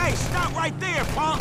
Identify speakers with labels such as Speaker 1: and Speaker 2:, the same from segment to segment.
Speaker 1: Hey, stop right there, punk!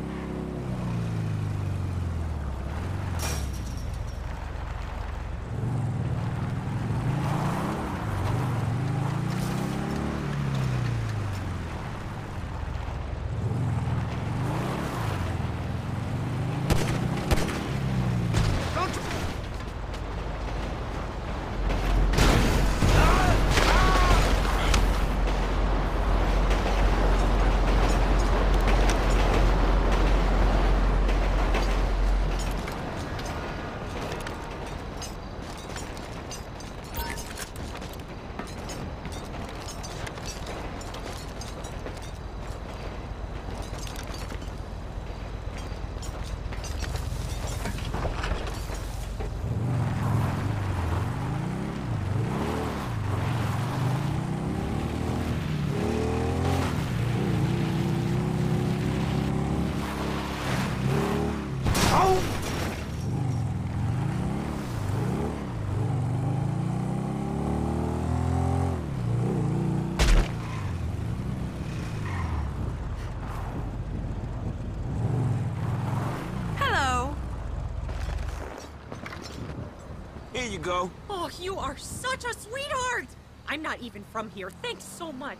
Speaker 1: Here you go.
Speaker 2: Oh, you are such a sweetheart! I'm not even from here. Thanks so much.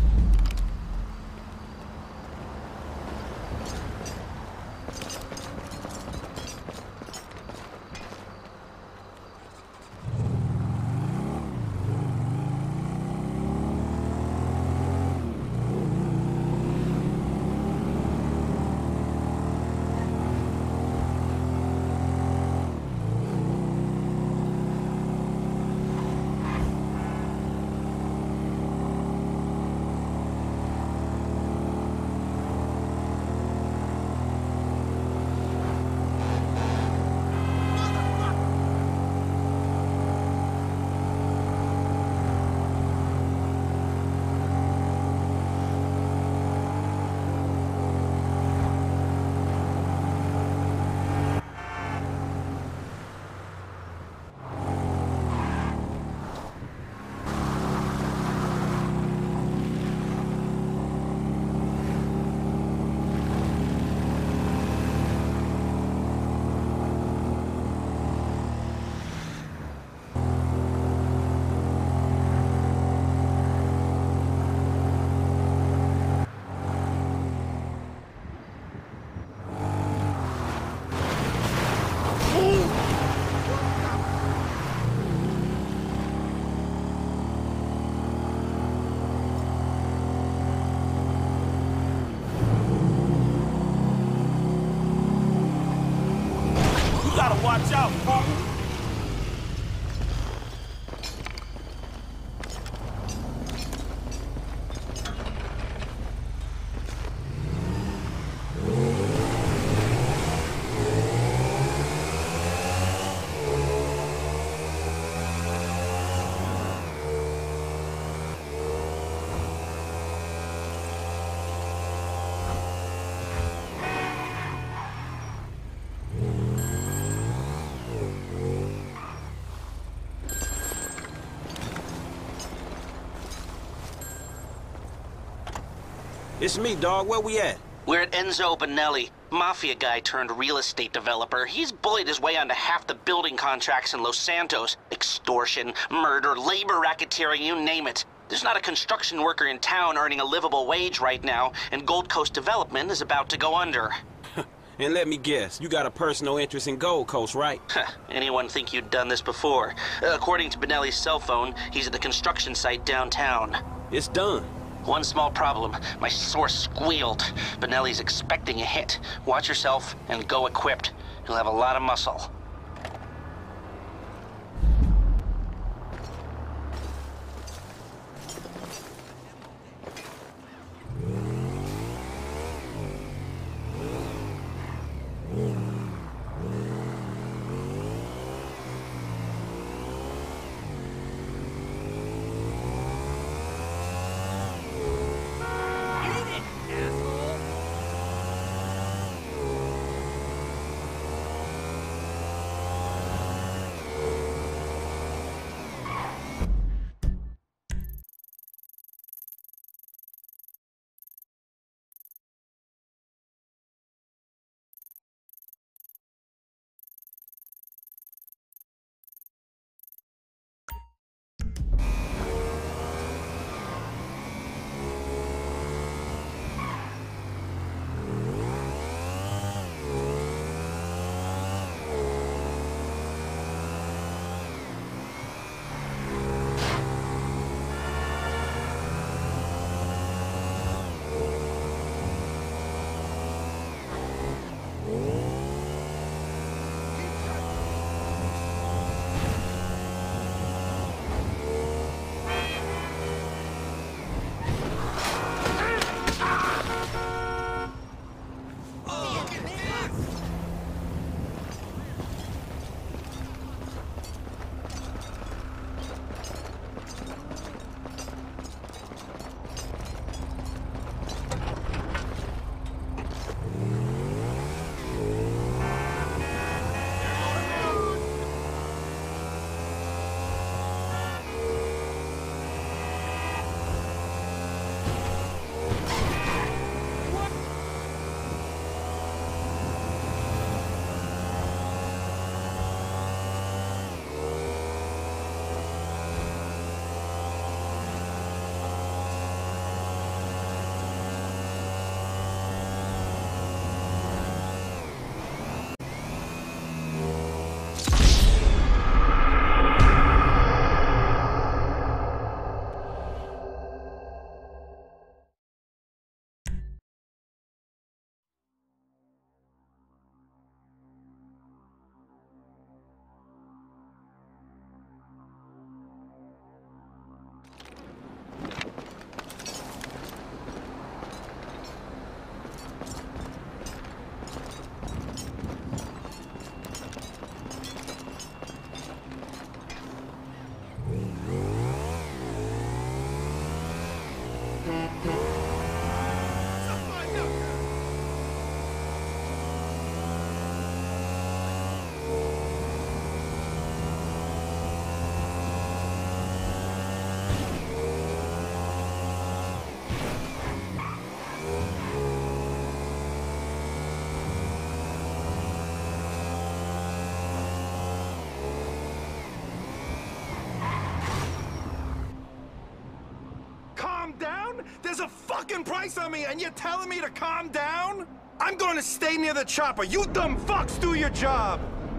Speaker 1: Watch out, fool! It's me, dog. Where we at?
Speaker 3: We're at Enzo Benelli, mafia guy turned real estate developer. He's bullied his way onto half the building contracts in Los Santos. Extortion, murder, labor racketeering, you name it. There's not a construction worker in town earning a livable wage right now, and Gold Coast Development is about to go under.
Speaker 1: And let me guess, you got a personal interest in Gold Coast, right?
Speaker 3: Anyone think you'd done this before? According to Benelli's cell phone, he's at the construction site downtown.
Speaker 1: It's done.
Speaker 3: One small problem. My source squealed. Benelli's expecting a hit. Watch yourself and go equipped. You'll have a lot of muscle.
Speaker 4: fucking price on me and you're telling me to calm down? I'm going to stay near the chopper. You dumb fucks do your job.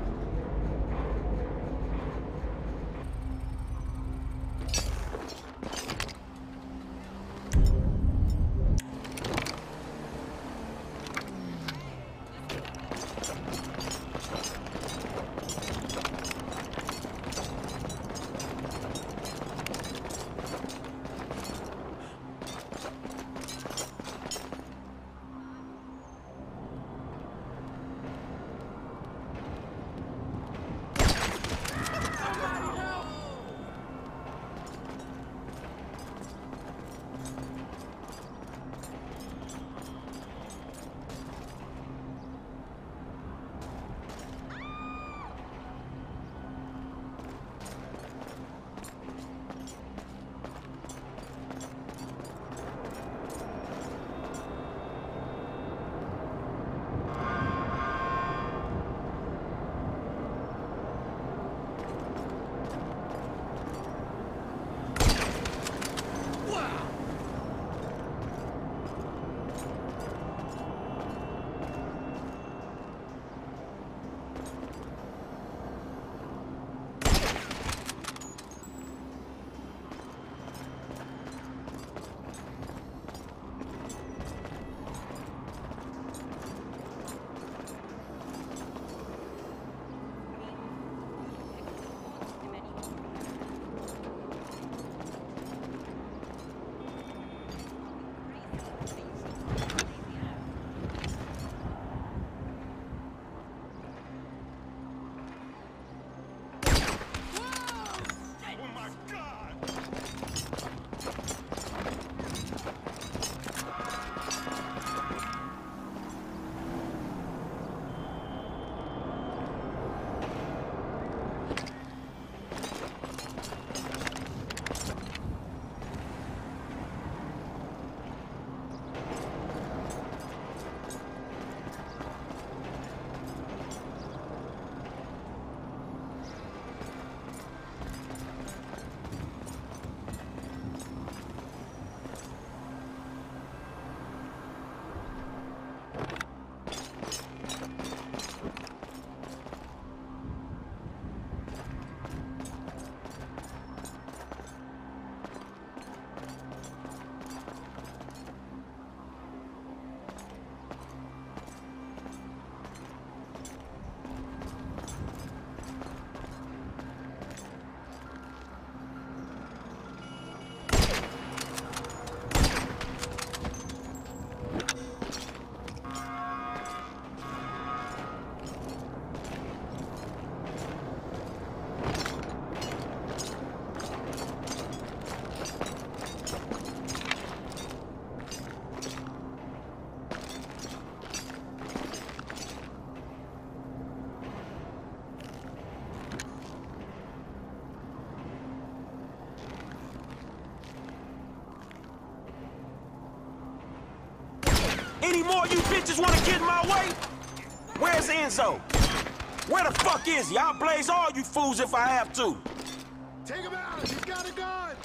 Speaker 1: Any more you bitches wanna get in my way? Where's Enzo? Where the fuck is he? I'll blaze all you fools if I have to.
Speaker 4: Take him out. He's got a gun.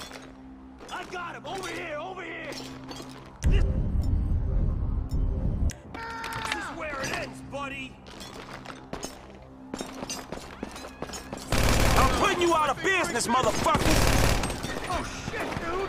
Speaker 1: I got him. Over here, over here. This is where it ends, buddy. I'm putting you out of business, motherfucker.
Speaker 4: Oh, shit, dude.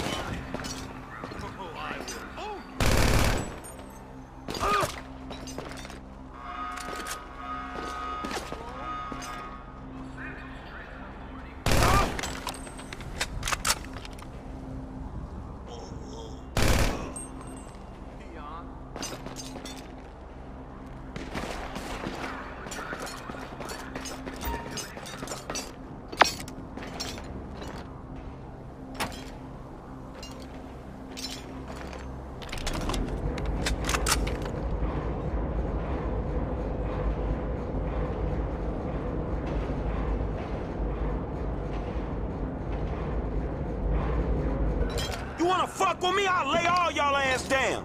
Speaker 1: You wanna fuck with me? I'll lay all y'all ass down.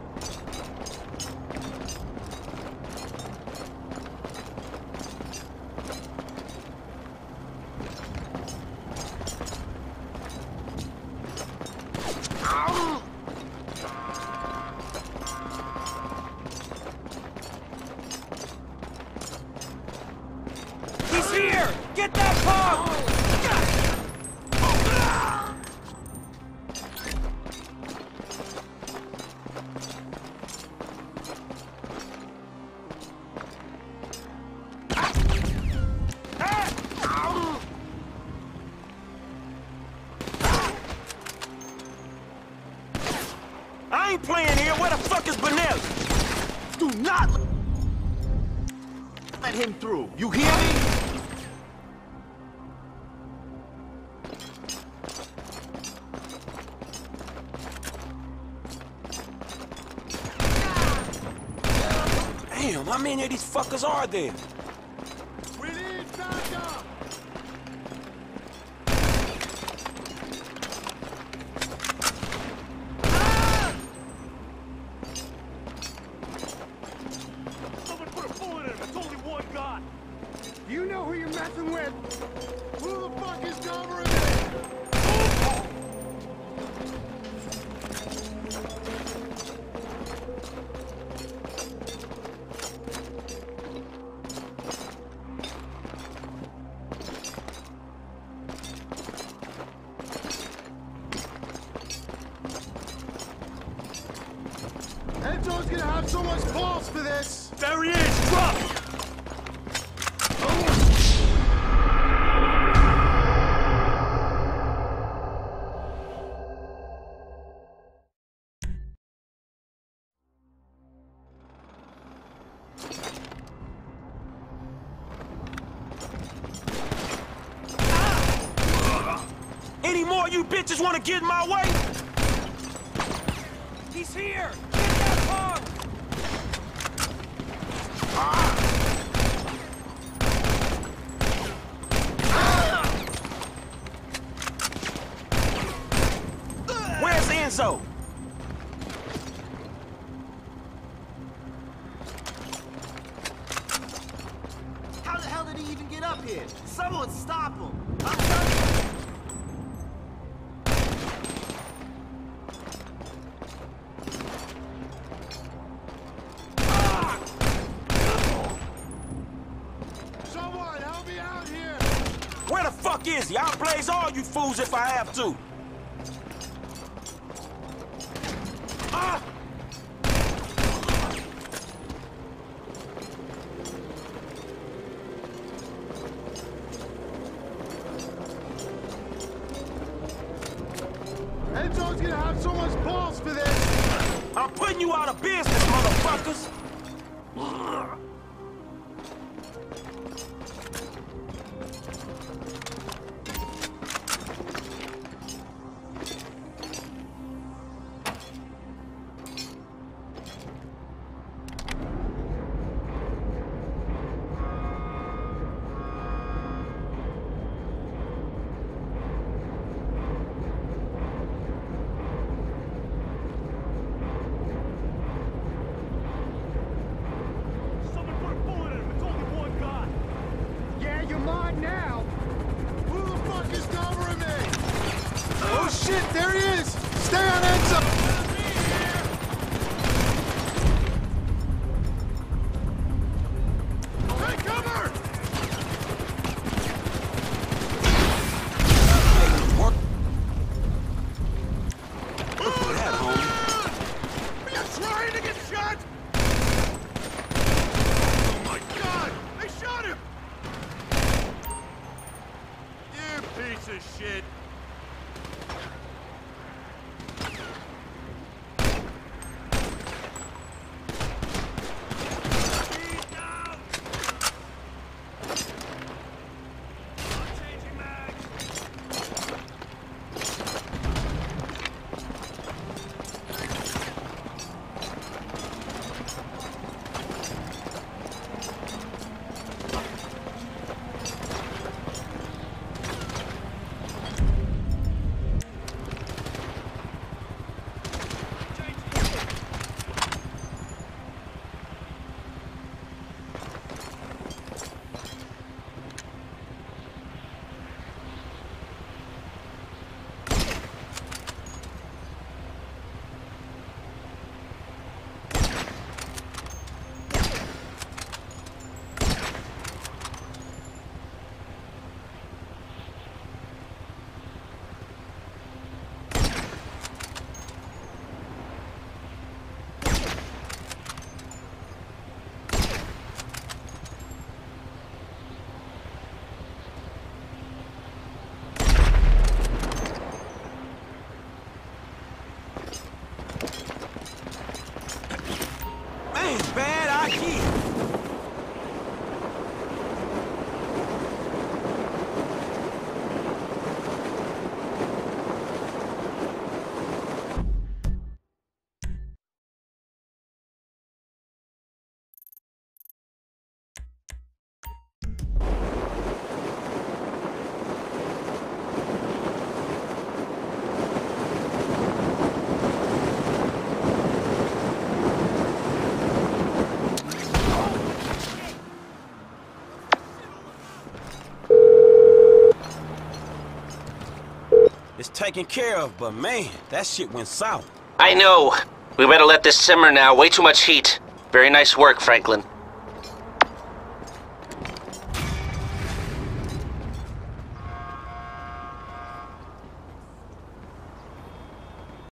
Speaker 1: Get that pump! I ain't playing here. Where the fuck is Bonelli?
Speaker 4: Do not let him through. You hear me?
Speaker 1: Damn, how many of these fuckers are there?
Speaker 4: We need backup! Someone put a bullet in him. It's only one guy. You know who you're messing with. Who the fuck is covering me? Enzo's gonna have so much balls for this! There he is! Drop!
Speaker 1: Any more of you bitches want to get in my way? He's here! Get that pump! Where's Enzo?
Speaker 5: How the hell did he even get up here? Someone stop him! I'm telling you.
Speaker 4: Someone help me out here!
Speaker 1: Where the fuck is he? I'll blaze all you fools if I have to. Ah!
Speaker 4: Enzo's gonna have so much balls for this!
Speaker 1: I'm putting you out of business, motherfuckers!
Speaker 4: Someone put a bullet in him. It's only one guy. Yeah, you're mine now. Who the fuck is covering me? Oh shit, there he is. Stay on Enzo. Take cover!
Speaker 1: Work.
Speaker 4: Move
Speaker 1: Look at that, homie.
Speaker 4: Are you trying to get shot? Oh my god! They shot him! You piece of shit! He's down! I'm changing mags!
Speaker 1: taken care of, but man, that shit went south.
Speaker 3: I know. We better let this simmer now. Way too much heat. Very nice work, Franklin.